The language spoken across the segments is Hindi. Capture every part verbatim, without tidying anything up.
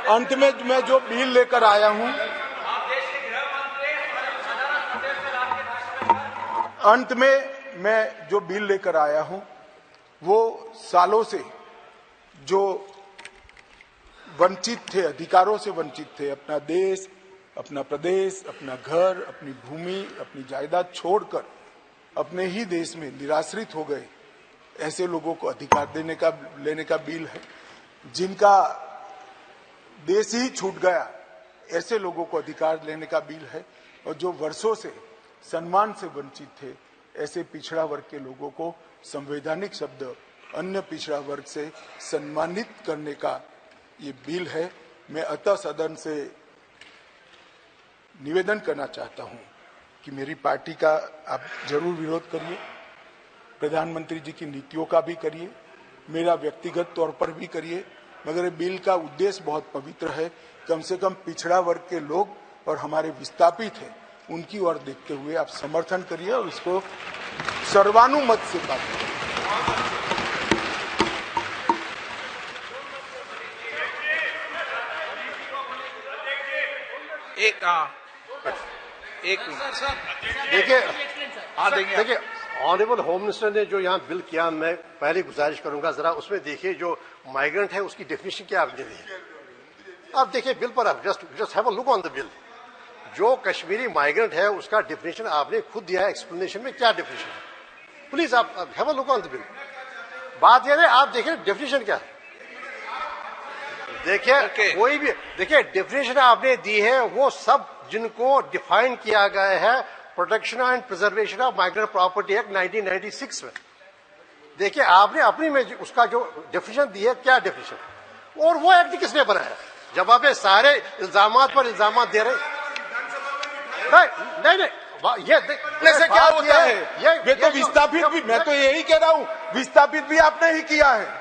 अंत में मैं जो बिल लेकर आया हूं अंत में मैं जो बिल लेकर आया हूं वो सालों से जो वंचित थे, अधिकारों से वंचित थे, अपना देश, अपना प्रदेश, अपना घर, अपनी भूमि, अपनी जायदाद छोड़कर अपने ही देश में निराश्रित हो गए, ऐसे लोगों को अधिकार देने का लेने का बिल है। जिनका देश ही छूट गया, ऐसे लोगों को अधिकार लेने का बिल है। और जो वर्षों से सम्मान से वंचित थे, ऐसे पिछड़ा वर्ग के लोगों को संवैधानिक शब्द अन्य पिछड़ा वर्ग से सम्मानित करने का ये बिल है। मैं अतः सदन से निवेदन करना चाहता हूं कि मेरी पार्टी का आप जरूर विरोध करिए, प्रधानमंत्री जी की नीतियों का भी करिए, मेरा व्यक्तिगत तौर पर भी करिए, मगर बिल का उद्देश्य बहुत पवित्र है। कम से कम पिछड़ा वर्ग के लोग और हमारे विस्थापित हैं, उनकी ओर देखते हुए आप समर्थन करिए और इसको सर्वानुमत से पास करिए। एक हाँ एक देखिए हाँ देखिए देखिए ऑनरेबल होम मिनिस्टर ने जो यहाँ बिल किया, मैं पहले गुजारिश करूंगा जरा उसमें देखिए जो माइग्रेंट है उसकी डेफिनेशन क्या आपने दी है। आप देखिए बिल पर, आप just just have a look on the bill. जो कश्मीरी माइग्रेंट है उसका डेफिनेशन आपने खुद दिया है, एक्सप्लेनेशन में क्या डेफिनेशन है, प्लीज आप have a look on the bill. बात यह है आप देखिए डेफिनेशन क्या है, देखिए okay. कोई भी देखिए डेफिनेशन आपने दी है वो सब जिनको डिफाइन किया गया है protection and preservation of migrant property act nineteen ninety six में। देखिए आपने अपनी में उसका जो डेफिनेशन दी है क्या डेफिनेशन, और वो एक्ट किसने बनाया जब आपने सारे इल्जामात पर इल्जामात दे रहे। नहीं नहीं नहीं ये से क्या होता है, ये, ये तो विस्थापित भी, मैं तो यही कह रहा हूं, विस्थापित भी आपने ही किया है।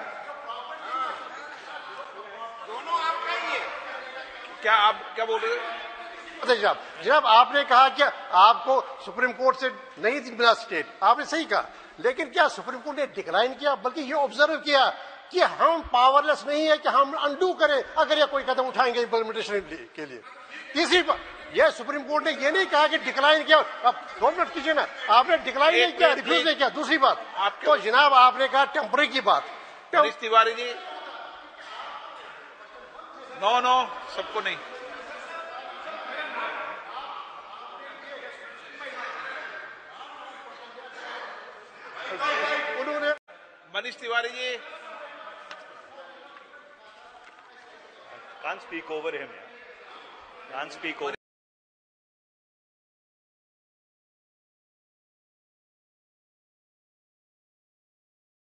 क्या आप क्या बोल रहे हैं जनाब? जनाब आपने कहा कि आपको सुप्रीम कोर्ट से नहीं मिला स्टेट, आपने सही कहा, लेकिन क्या सुप्रीम कोर्ट ने डिक्लाइन किया, बल्कि ये ऑब्जर्व किया कि हम पावरलेस नहीं है कि हम अनडू करें अगर ये कोई कदम उठाएंगे इंप्लीमेंटेशन के लिए। तीसरी बात, ये सुप्रीम कोर्ट ने ये नहीं कहा कि डिक्लाइन किया, अब दो मिनट कीजिए ना, आपने डिक्लाइन नहीं किया, रिफ्यूज नहीं किया। दूसरी बात तो जनाब आपने कहा टेम्पररी की बात, तिवारी जी नो नो सबको नहीं। उन्होंने Manish Tiwari ji can't speak over him. Can't speak over